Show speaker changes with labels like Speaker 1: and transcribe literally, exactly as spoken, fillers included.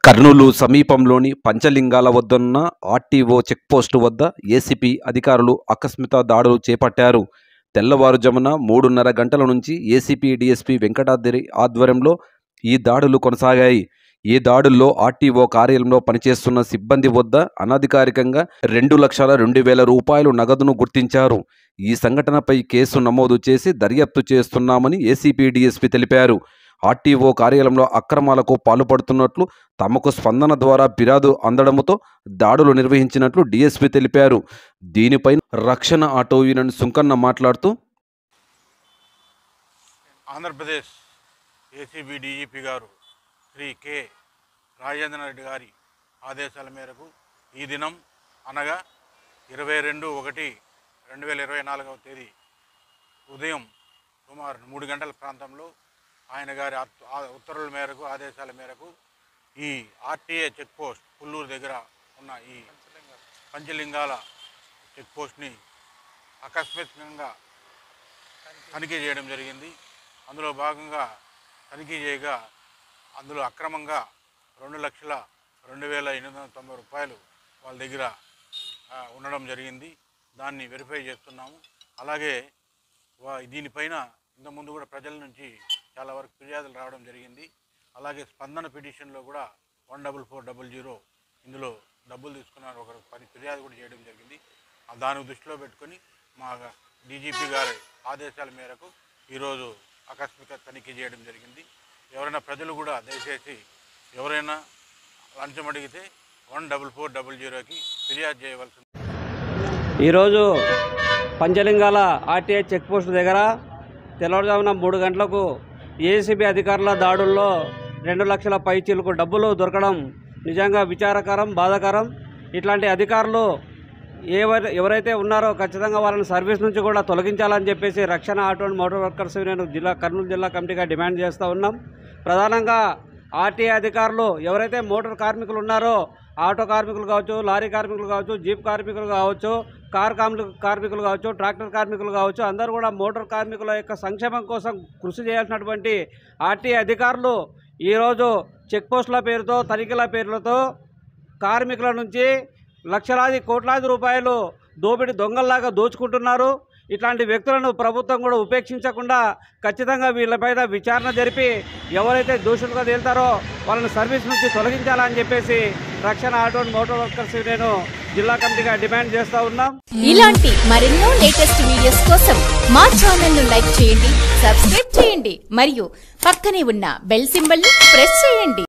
Speaker 1: కర్నూలు సమీపంలోని పంచలింగాల వద్దన్న RTO checkpost వద్ద ఏసీపీ అధికారులు ఆకస్మిక దాడులు చేపట్టారు. తెల్లవారుజామున మూడున్నర గంటల నుంచి ఏసీపీ డీఎస్పీ వెంకటాద్రి ఆధ్వర్యంలో ఈ దాడులు కొనసాగాయి. ఈ దాడుల్లో ఆర్టీఓ కార్యాలయంలో పనిచేస్తున్న సిబ్బంది వద్ద అనధికారికంగా రెండు లక్షల రెండు వేల రూపాయలు నగదును గుర్తించారు. ఈ సంఘటనపై కేసు నమోదు చేసి దర్యాప్తు చేస్తున్నామని ఏసీపీ డీఎస్పీ తెలిపారు. ఆర్టీఓ కార్యాలయంలో అక్రమాలకు పాల్పడుతున్నట్లు తమకు స్పందన ద్వారా ఫిర్యాదు అందడంతో దాడులు నిర్వహించినట్లు డీఎస్పీ తెలిపారు. దీనిపై రక్షణ ఆటో యూనియన్ సుంకన్న మాట్లాడుతూ,
Speaker 2: ఆంధ్రప్రదేశ్ ఏసీబీ డీజీపీ గారు శ్రీ కె రాజేంద్ర రెడ్డి గారి ఆదేశాల మేరకు ఈ దినం అనగా ఇరవై రెండు ఒకటి రెండు వేల ఇరవై నాలుగవ తేదీ ఉదయం సుమారు మూడు గంటల ప్రాంతంలో ఆయన గారి ఉత్తర్వుల మేరకు ఆదేశాల మేరకు ఈ ఆర్టీఏ చెక్ పోస్ట్ పుల్లూరు దగ్గర ఉన్న ఈ పంచలింగాల చెక్ పోస్ట్ని ఆకస్మికంగా తనిఖీ చేయడం జరిగింది. అందులో భాగంగా తనిఖీ చేయగా అందులో అక్రమంగా రెండు లక్షల రెండు వేల ఎనిమిది వందల తొంభై రూపాయలు వాళ్ళ దగ్గర ఉండడం జరిగింది. దాన్ని వెరిఫై చేస్తున్నాము. అలాగే దీనిపైన ఇంతకుముందు కూడా ప్రజల నుంచి చాలా వరకు ఫిర్యాదులు రావడం జరిగింది. అలాగే స్పందన పిటిషన్లో కూడా one double four double zero ఇందులో డబ్బులు తీసుకున్నారు ఒకరు పని ఫిర్యాదు కూడా చేయడం జరిగింది. దాన్ని దృష్టిలో పెట్టుకొని మా డీజీపీ గారి ఆదేశాల మేరకు ఈరోజు ఆకస్మిక తనిఖీ చేయడం జరిగింది. ఎవరైనా ప్రజలు కూడా దయచేసి ఎవరైనా లంచం అడిగితే వన్ డబుల్ ఫోర్ డబుల్ జీరోకి ఫిర్యాదు చేయవలసింది.
Speaker 3: ఈరోజు పంచలింగాల ఆర్టీఐ చెక్ పోస్ట్ దగ్గర తెల్లవారుజామున మూడు గంటలకు ఏసీబీ అధికారుల దాడుల్లో రెండు లక్షల పైచీలకు డబ్బులు దొరకడం నిజంగా విచారకరం, బాధాకరం. ఇట్లాంటి అధికారులు ఎవరు ఎవరైతే ఉన్నారో ఖచ్చితంగా వాళ్ళని సర్వీస్ నుంచి కూడా తొలగించాలని చెప్పేసి Rakshana auto and motor workers union జిల్లా కర్నూలు జిల్లా కమిటీగా డిమాండ్ చేస్తూ ఉన్నాం. ప్రధానంగా ఆర్టీఐ అధికారులు ఎవరైతే మోటార్ కార్మికులు ఉన్నారో, ఆటో కార్మికులు కావచ్చు, లారీ కార్మికులు కావచ్చు, జీప్ కార్మికులు కావచ్చు, కార్ కార్మికులు కావచ్చు, ట్రాక్టర్ కార్మికులు కావచ్చు, అందరూ కూడా మోటార్ కార్మికుల యొక్క సంక్షేమం కోసం కృషి చేయాల్సినటువంటి ఆర్టీఐ అధికారులు ఈరోజు చెక్ పోస్టుల పేరుతో, తనిఖీల పేర్లతో కార్మికుల నుంచి లక్షలాది కోట్లాది రూపాయలు దోపిడీ దొంగల్లాగా దోచుకుంటున్నారు. ఇట్లాంటి వ్యక్తులను ప్రభుత్వం కూడా ఉపేక్షించకుండా ఖచ్చితంగా వీళ్ళపైన విచారణ జరిపి ఎవరైతే దోషులుగా తేలుతారో వాళ్ళని సర్వీస్ నుంచి తొలగించాలని చెప్పేసి Rakshana auto motor workers union జిల్లా కమిటీగా డిమాండ్ చేస్తూ ఉన్నాం.
Speaker 4: ఇలాంటి మరెన్నో లేటెస్ట్ వీడియోస్ కోసం మా ఛానల్ ను లైక్ చేయండి, సబ్స్క్రైబ్ చేయండి మరియు పక్కనే ఉన్న బెల్ సింబల్ ని ప్రెస్ చేయండి.